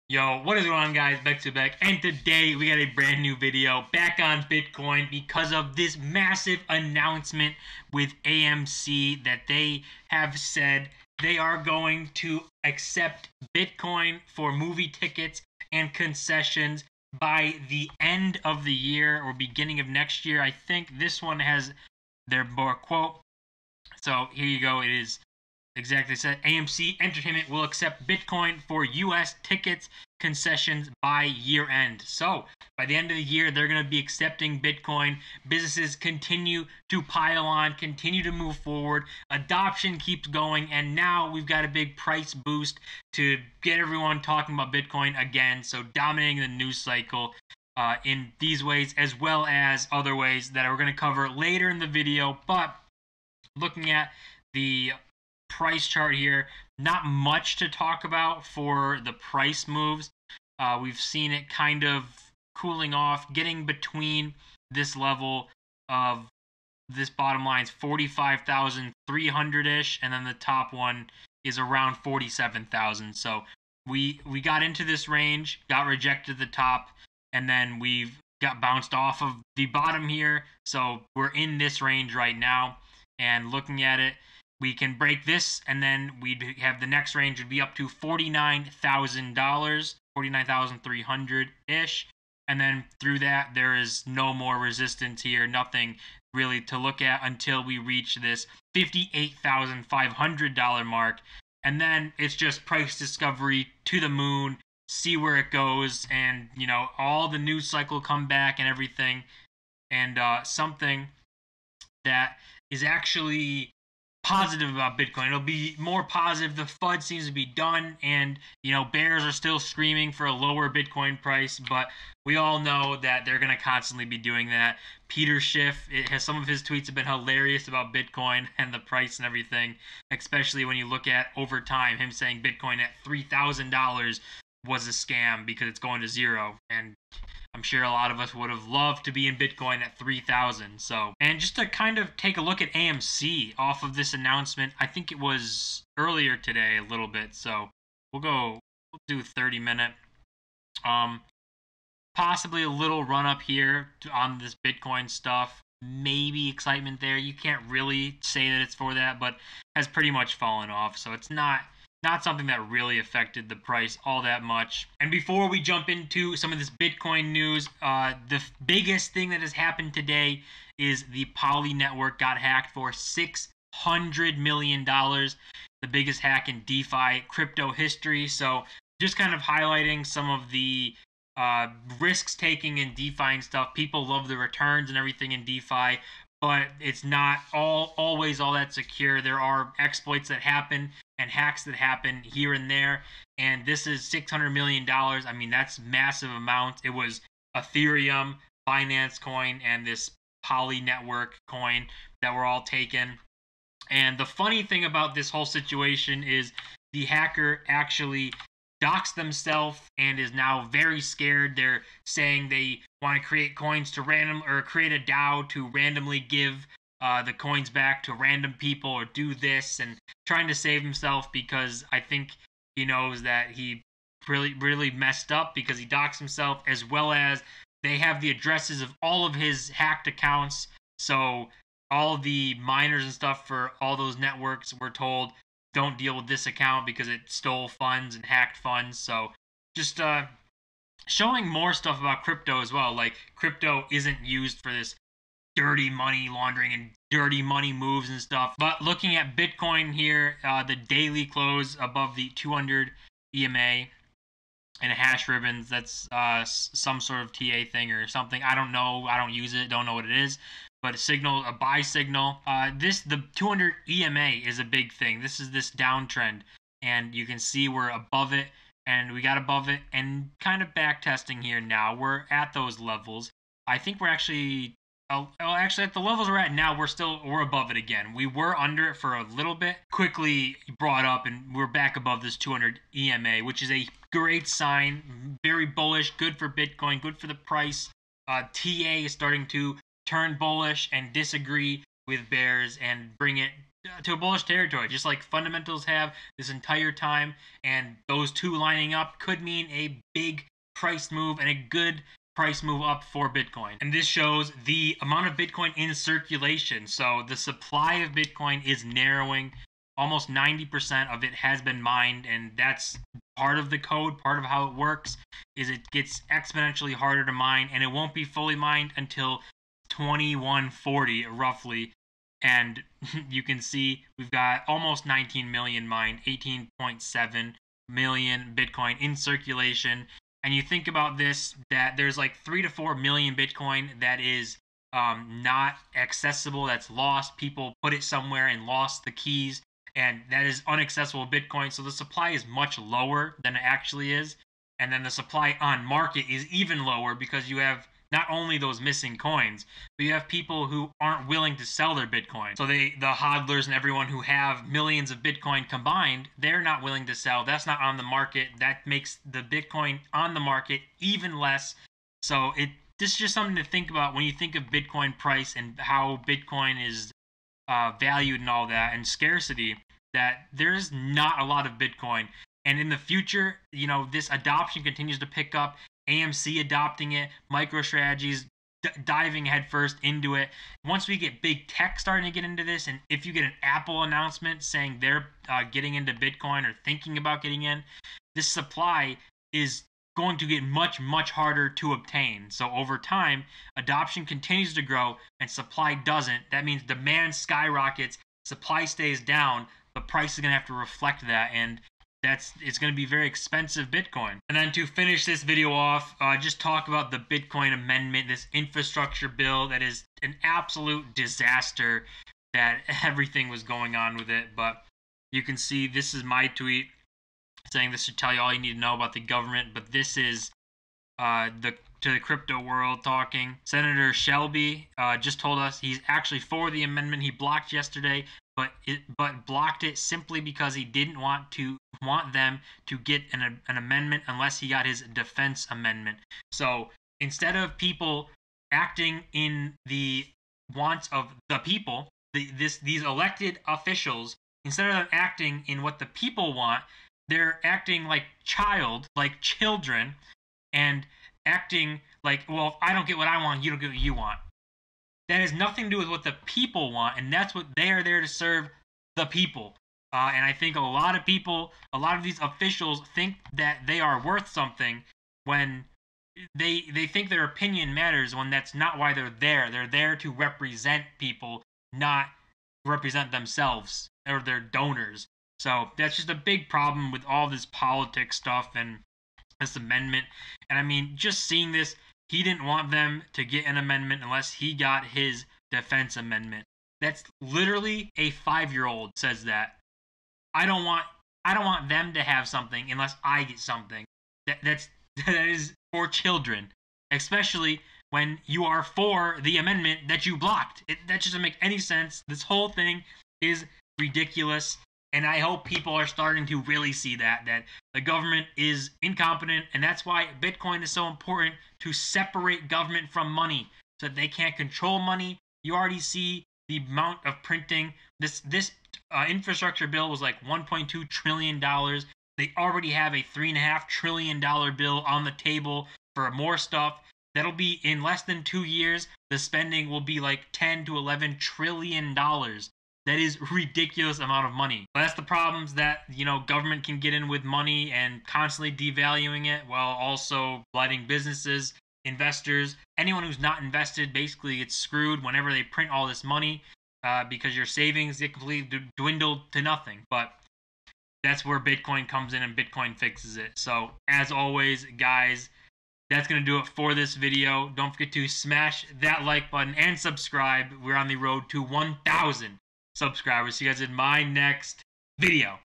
Yo, what is going on, guys? Bexio back, and today we got a brand new video back on Bitcoin because of this massive announcement with AMC that they have said they are going to accept Bitcoin for movie tickets and concessions by the end of the year or beginning of next year. I think this one has their more quote. So here you go. It is exactly said. AMC Entertainment will accept Bitcoin for U.S. tickets concessions by year end. So by the end of the year, they're going to be accepting Bitcoin. Businesses continue to pile on, continue to move forward. Adoption keeps going, and now we've got a big price boost to get everyone talking about Bitcoin again. So dominating the news cycle in these ways, as well as other ways that we're going to cover later in the video. But looking at the price chart here, not much to talk about for the price moves. We've seen it kind of cooling off, getting between this level of this bottom line is 45,300-ish, and then the top one is around 47,000. So we got into this range, got rejected at the top, and then we've got bounced off of the bottom here. So we're in this range right now, and looking at it, we can break this, and then we'd have the next range would be up to $49,000, $49,300-ish. And then through that, there is no more resistance here, nothing really to look at until we reach this $58,500 mark. And then it's just price discovery to the moon, see where it goes, and, you know, all the news cycle come back and everything. And something that is actually positive about Bitcoin. It'll be more positive. The FUD seems to be done, and you know, bears are still screaming for a lower Bitcoin price, but we all know that they're going to constantly be doing that. Peter Schiff, some of his tweets have been hilarious about Bitcoin and the price and everything, especially when you look at over time, him saying Bitcoin at $3,000 was a scam because it's going to zero, and I'm sure a lot of us would have loved to be in Bitcoin at 3,000. So, and just to kind of take a look at AMC off of this announcement, I think it was earlier today a little bit. So we'll do 30-minute. Possibly a little run up here on this Bitcoin stuff. Maybe excitement there. You can't really say that it's for that, but has pretty much fallen off. So it's not something that really affected the price all that much. And before we jump into some of this Bitcoin news, the biggest thing that has happened today is the Poly network got hacked for $600 million, the biggest hack in DeFi crypto history. So just kind of highlighting some of the risks taking in DeFi and stuff. People love the returns and everything in DeFi, but it's not always all that secure. There are exploits that happen and hacks that happen here and there, and this is $600 million. I mean, that's massive amount. It was Ethereum, Binance coin, and this Poly network coin that were all taken. And the funny thing about this whole situation is the hacker actually doxed themselves and is now very scared. They're saying they want to create coins to create a DAO to randomly give the coins back to random people or do this, and trying to save himself because I think he knows that he really messed up because he doxed himself, as well as they have the addresses of all of his hacked accounts. So all the miners and stuff for all those networks were told, don't deal with this account because it stole funds and hacked funds. So just showing more stuff about crypto as well. Like, crypto isn't used for this dirty money laundering and dirty money moves and stuff. But looking at Bitcoin here, the daily close above the 200 EMA and a hash ribbons. That's some sort of TA thing or something. I don't know. I don't use it. Don't know what it is. But a buy signal. The 200 EMA is a big thing. This is this downtrend, and you can see we're above it, and we got above it, and kind of back testing here now. We're at those levels. I think we're actually at the levels we're at now, we're above it again. We were under it for a little bit, quickly brought up, and we're back above this 200 EMA, which is a great sign. Very bullish, good for Bitcoin, good for the price. TA is starting to turn bullish and disagree with bears and bring it to bullish territory, just like fundamentals have this entire time. And those two lining up could mean a big price move and a good price move up for Bitcoin. And this shows the amount of Bitcoin in circulation. So the supply of Bitcoin is narrowing. Almost 90% of it has been mined, and that's part of the code. Part of how it works is it gets exponentially harder to mine, and it won't be fully mined until 2140 roughly. And you can see we've got almost 19 million mined, 18.7 million Bitcoin in circulation. And you think about this, that there's like 3 to 4 million Bitcoin that is not accessible, that's lost. People put it somewhere and lost the keys, and that is unaccessible Bitcoin. So the supply is much lower than it actually is. And then the supply on market is even lower because you have not only those missing coins, but you have people who aren't willing to sell their Bitcoin. So the hodlers and everyone who have millions of Bitcoin combined, they're not willing to sell. That's not on the market. That makes the Bitcoin on the market even less. So this is just something to think about when you think of Bitcoin price and how Bitcoin is valued and all that, and scarcity, that there's not a lot of Bitcoin. And in the future, this adoption continues to pick up. AMC adopting it, MicroStrategy's diving headfirst into it. Once we get big tech starting to get into this, and if you get an Apple announcement saying they're getting into Bitcoin or thinking about getting in, this supply is going to get much, much harder to obtain. So over time, adoption continues to grow and supply doesn't. That means demand skyrockets, supply stays down, the price is going to have to reflect that, and it's going to be very expensive Bitcoin. And then to finish this video off, just talk about the Bitcoin amendment, this infrastructure bill that is an absolute disaster, that everything was going on with it. But you can see this is my tweet saying this should tell you all you need to know about the government. But this is to the crypto world talking. Senator Shelby just told us he's actually for the amendment he blocked yesterday, but blocked it simply because he didn't want them to get an amendment unless he got his defense amendment. So instead of people acting in the wants of the people, these elected officials, instead of them acting in what the people want, they're acting like children, and acting like, well, if I don't get what I want, you don't get what you want. That has nothing to do with what the people want, and that's what they are there to serve, the people. And I think a lot of people, a lot of these officials think that they are worth something when they think their opinion matters, when that's not why they're there. They're there to represent people, not represent themselves or their donors. So that's just a big problem with all this politics stuff and this amendment. And I mean, just seeing this, he didn't want them to get an amendment unless he got his defense amendment. That's literally a 5-year-old says that. I don't want them to have something unless I get something. That is for children, especially when you are for the amendment that you blocked. That just doesn't make any sense. This whole thing is ridiculous. And I hope people are starting to really see that the government is incompetent, and that's why Bitcoin is so important, to separate government from money so that they can't control money. You already see the amount of printing. This infrastructure bill was like $1.2 trillion. They already have a $3.5 trillion bill on the table for more stuff. That'll be in less than 2 years. The spending will be like $10 to $11 trillion. That is a ridiculous amount of money. But that's the problems that, government can get in with money and constantly devaluing it while also blighting businesses, investors. Anyone who's not invested basically gets screwed whenever they print all this money because your savings get completely dwindled to nothing. But that's where Bitcoin comes in and Bitcoin fixes it. So as always, guys, that's going to do it for this video. Don't forget to smash that like button and subscribe. We're on the road to 1,000 subscribers. See you guys in my next video.